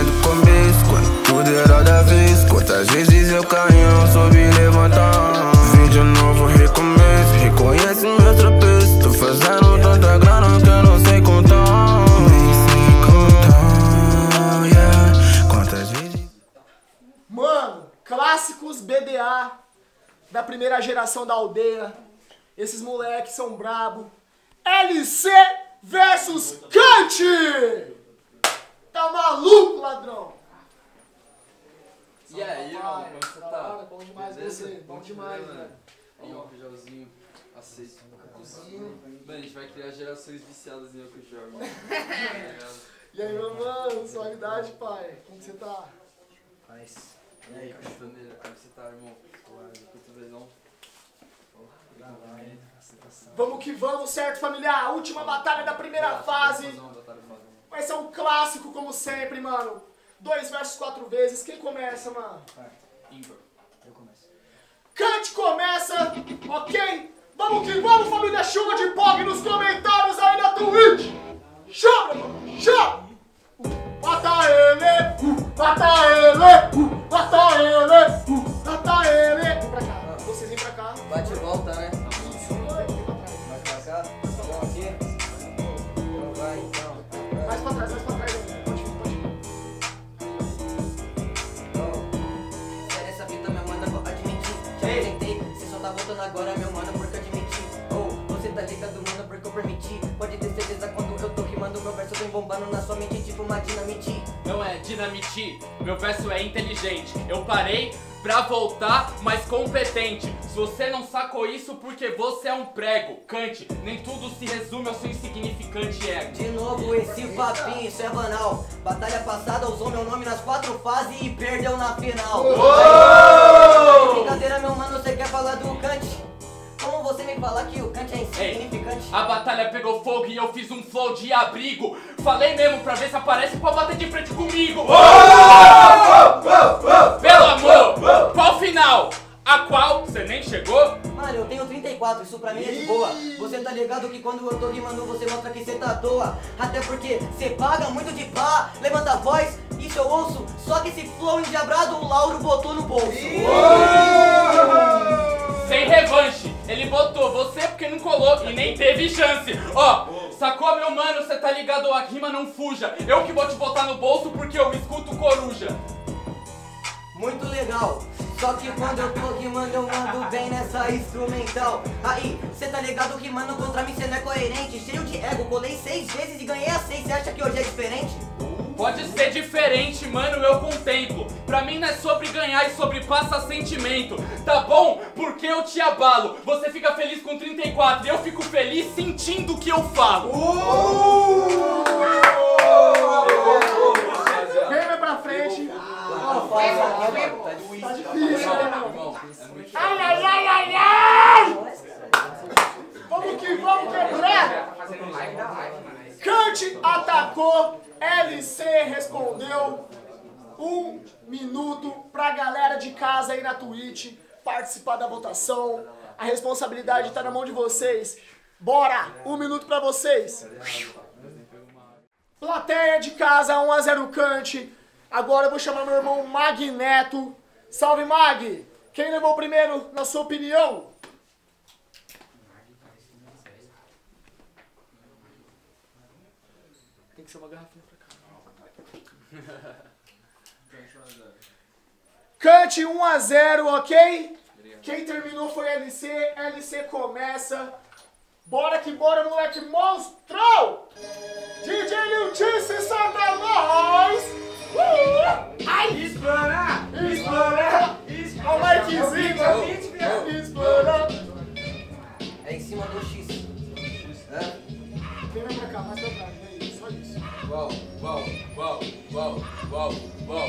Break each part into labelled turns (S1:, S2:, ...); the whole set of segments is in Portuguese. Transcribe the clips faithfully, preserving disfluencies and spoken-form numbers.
S1: desde o começo, quando tudo era da vez. Quantas vezes eu caí, não soube levantar. Vim de novo, recomeço, reconhece meus tropeços. Tô fazendo tanta grana que eu não sei contar. Nem sei contar, yeah. Quantas vezes...
S2: Mano, clássicos B D A da primeira geração da aldeia. Esses moleques são brabo. L C versus Kant! Tá maluco, ladrão?
S3: E aí, irmão, como você tá?
S2: Bom demais você, bom demais, velho.
S3: Aí, ó, Kujalzinho, aceito. Mano, a gente vai criar gerações viciadas em Okujal, irmão.
S2: E aí, meu mano, suavidade, pai. Como que você tá?
S3: Paz. E aí, Cachoneira, como você tá, irmão? Cotovelão.
S2: Vamos que vamos, certo, familiar? A última batalha da primeira fase. Vai ser um clássico, como sempre, mano. Dois versus quatro vezes. Quem começa, mano?
S3: Ímpar. Eu começo.
S2: Kant começa, ok? Vamos que vamos, família. Chuva de pog nos comentários aí na Twitch. Chama, mano. Chama. Mata ele. Mata ele. Mata ele. Mata ele. Vem pra cá. Vocês vêm pra cá.
S4: Bate e volta, né?
S2: Isso, vai
S4: Vai pra cá. Vamos aqui. Então vai, então.
S2: mais pra trás, mais pra trás. Pode vir, pode vir.
S4: Sério, essa fita, meu mano, eu vou admitir. Já tentei, você só tá voltando agora, meu mano, porque eu admiti. Oh, você tá ligado, mano, porque eu permiti. Pode ter certeza quando eu tô rimando, meu verso vem bombando na sua mente, tipo uma dinamite.
S5: Não é dinamite, meu verso é inteligente. Eu parei pra voltar mais competente. Se você não sacou isso, porque você é um prego. Kant, nem tudo se resume ao seu insignificante ego.
S4: De novo esse papinho, isso é banal. Batalha passada usou meu nome nas quatro fases e perdeu na final. Aí, brincadeira, meu mano, você quer falar do Kant? Como você me falar que o Kant é insignificante?
S5: Ei, a batalha pegou fogo e eu fiz um flow de abrigo. Falei mesmo pra ver se aparece pra bater de frente comigo. Pelo amor, qual final? A qual você nem chegou?
S4: Mano, eu tenho trinta e quatro, isso pra mim é de boa. Você tá ligado que quando eu tô rimando você mostra que você tá à toa. Até porque você paga muito de pá, levanta a voz, isso eu ouço. Só que esse flow endiabrado o Lauro botou no bolso.
S5: Sem revanche, ele botou você porque não colou e nem teve chance. Ó, sacou, meu mano, cê tá ligado, a rima não fuja. Eu que vou te botar no bolso porque eu escuto coruja.
S4: Muito legal, só que quando eu tô rimando eu mando bem nessa instrumental. Aí, cê tá ligado que mano contra mim cê não é coerente. Cheio de ego, colei seis vezes e ganhei a seis, cê acha que hoje é diferente?
S5: Pode ser diferente, mano, eu contemplo. Pra mim não é sobre ganhar e sobre passar sentimento. Tá bom? Porque eu te abalo. Você fica feliz com trinta e quatro e eu fico feliz sentindo o que eu falo.
S2: Vem mais pra frente. Tá difícil, né, meu? Ai, ai, ai, ai, ai! Vamos que vamos, quebrar! Kant atacou, L C respondeu. Um minuto pra galera de casa aí na Twitch participar da votação. A responsabilidade tá na mão de vocês. Bora! Um minuto pra vocês. Plateia de casa, um a zero Kant. Agora eu vou chamar meu irmão Magneto. Salve, Mag! Quem levou primeiro, na sua opinião? Tem que ser uma garrafinha pra cá. Kant um a zero, ok? Quem terminou foi L C. L C começa. Bora que bora, moleque monstro! D J Liltice, Santa nós! Uh! Ai!
S6: Explana!
S2: Explana! Olha o Mikezinho! Explana!
S4: É em cima do X. É?
S2: Vem mais pra cá, mais pra trás, é isso, só isso.
S5: Uau, uau, uau, uau, uau, uau.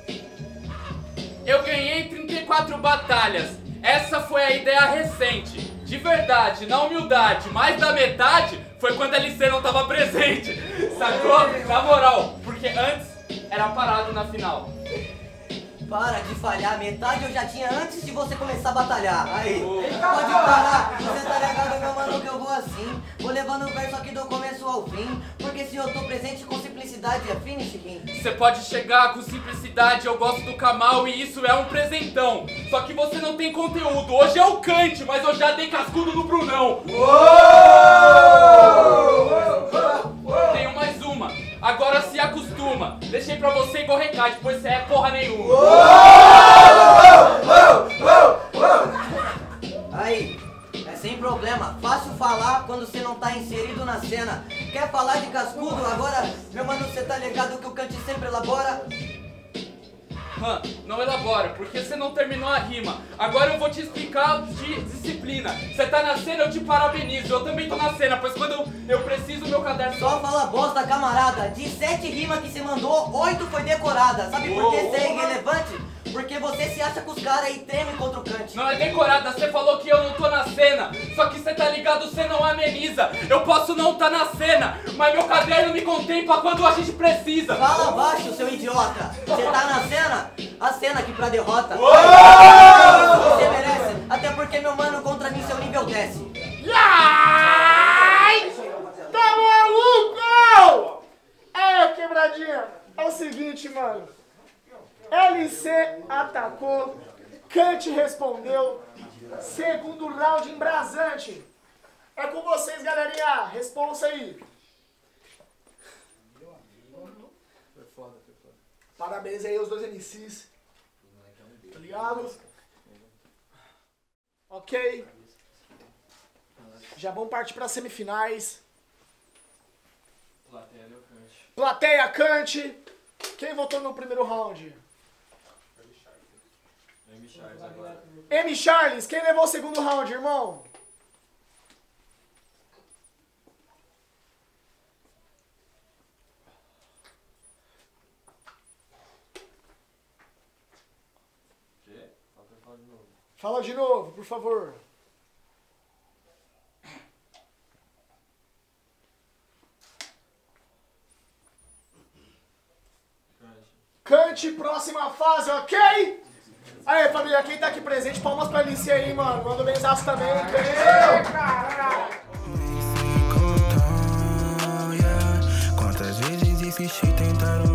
S5: Eu ganhei trinta e quatro batalhas. Essa foi a ideia recente. De verdade, na humildade, mais da metade foi quando a L C não tava presente. Sacou? Na moral, porque antes era parado na final.
S4: Para de falhar, metade eu já tinha antes de você começar a batalhar. Aí, pode parar, você tá ligado, meu mano, que eu vou assim. Vou levando o verso aqui do começo ao fim. Porque se eu tô presente com simplicidade é finish rim.
S5: Você pode chegar com simplicidade, eu gosto do Kamal e isso é um presentão. Só que você não tem conteúdo, hoje é o Kant, mas eu já dei cascudo no Brunão. Tenho mais uma, agora se acostuma. Deixei pra você igual recado, pois você é porra nenhuma.
S4: Aí, é sem problema, fácil falar quando você não tá inserido na cena. Quer falar de cascudo? Agora, meu mano, você tá ligado que o Kant sempre elabora?
S5: Hã, não elabora, porque você não terminou a rima. Agora eu vou te explicar de disciplina. Você tá na cena, eu te parabenizo. Eu também tô na cena, pois quando eu, eu preciso, meu caderno...
S4: Só fala bosta, camarada. De sete rimas que você mandou, oito foi decorada. Sabe por que você é irrelevante? Porque você se acha com os caras e treme contra o Kant.
S5: Não é decorada, você falou que eu não tô na cena. Só que você tá ligado, você não ameniza. Eu posso não tá na cena, mas meu caderno me contempla quando a gente precisa.
S4: Fala baixo, seu idiota. Você tá na cena? A cena aqui pra derrota. Você merece, até porque meu mano contra mim seu nível desce.
S2: Ai! Tá maluco? É, quebradinha. É o seguinte, mano. L C atacou, Kant respondeu. Segundo round embrasante. É com vocês, galerinha. Responsa aí.
S3: Foi foda, foi foda.
S2: Parabéns aí aos dois M Cs. Tá ligado? Ok. Já vamos partir para semifinais.
S3: Plateia deu Kant.
S2: Plateia Kant. Quem votou no primeiro round?
S3: M. Charles agora.
S2: M. Charles. Quem levou o segundo round, irmão?
S3: Quê? Fala de novo.
S2: Fala de novo, por favor. Kant, próxima fase, ok? Aí, família, quem tá aqui presente, palmas pra Alice aí, mano. Manda um benzaço também. Aê, caralho!
S1: Quantas vezes insisti, tentaram